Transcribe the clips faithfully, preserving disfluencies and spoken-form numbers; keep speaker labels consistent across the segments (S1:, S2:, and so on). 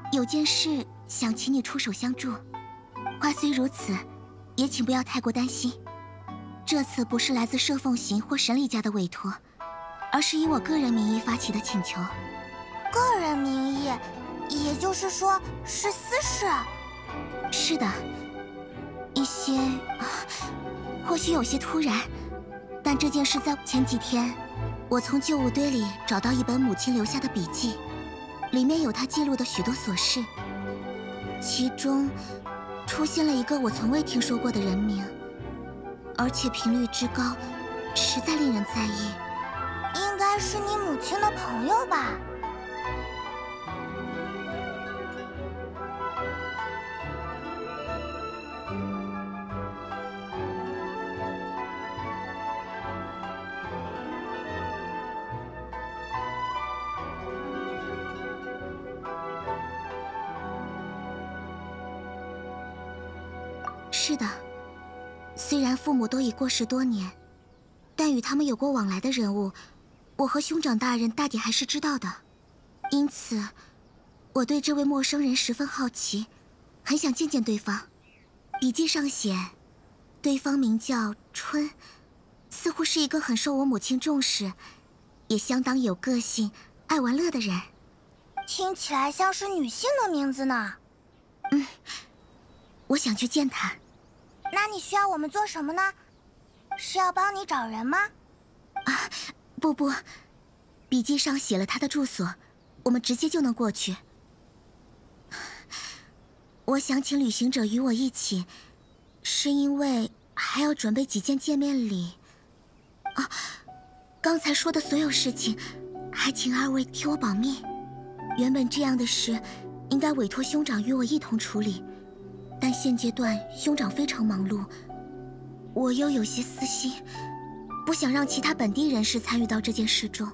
S1: 有件事想请你出手相助。话虽如此，也请不要太过担心。这次不是来自摄凤行或神理家的委托，而是以我个人名义发起的请求。
S2: 个人名义，也就是说是私事？
S1: 是的，一些，或许有些突然，但这件事在前几天，我从旧物堆里找到一本母亲留下的笔记，里面有她记录的许多琐事，其中出现了一个我从未听说过的人名，而且频率之高，实在令人在意。
S2: 应该是你母亲的朋友吧？
S1: 是的，虽然父母都已过世多年，但与他们有过往来的人物，我和兄长大人大抵还是知道的。因此，我对这位陌生人十分好奇，很想见见对方。笔记上写，对方名叫春，似乎是一个很受我母亲重视，也相当有个性、爱玩乐的人。
S2: 听起来像是女性的名字呢。
S1: 嗯，我想去见她。
S2: 那你需要我们做什么呢？是要帮你找人吗？
S1: 啊，不不，笔记上写了他的住所，我们直接就能过去。我想请旅行者与我一起，是因为还要准备几件见面礼。啊，刚才说的所有事情，还请二位替我保密。原本这样的事，应该委托兄长与我一同处理。但现阶段兄长非常忙碌，我又有些私心，不想让其他本地人士参与到这件事中。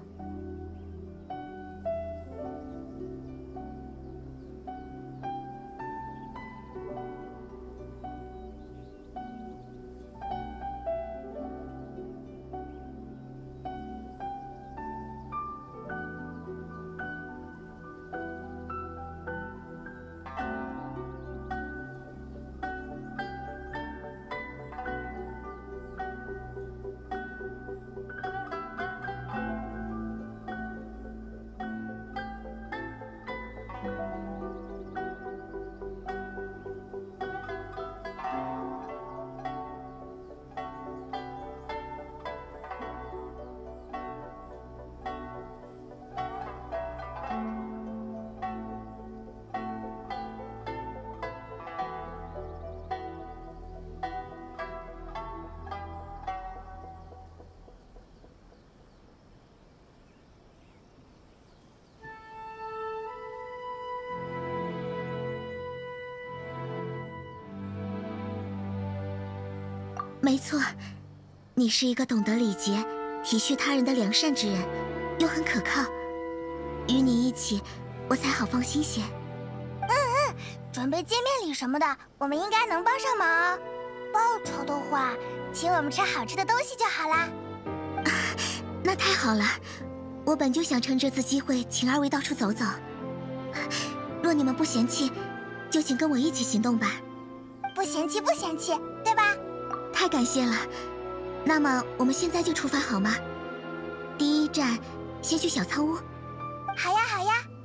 S1: 没错，你是一个懂得礼节、体恤他人的良善之人，又很可靠。与你一起，我才好放心些。
S2: 嗯嗯，准备见面礼什么的，我们应该能帮上忙。报酬的话，请我们吃好吃的东西就好啦。
S1: 啊，那太好了！我本就想趁这次机会请二位到处走走。若你们不嫌弃，就请跟我一起行动吧。
S2: 不嫌弃，不嫌弃，对吧？
S1: 太感谢了，那么我们现在就出发好吗？第一站，先去小仓屋。
S2: 好呀，好呀。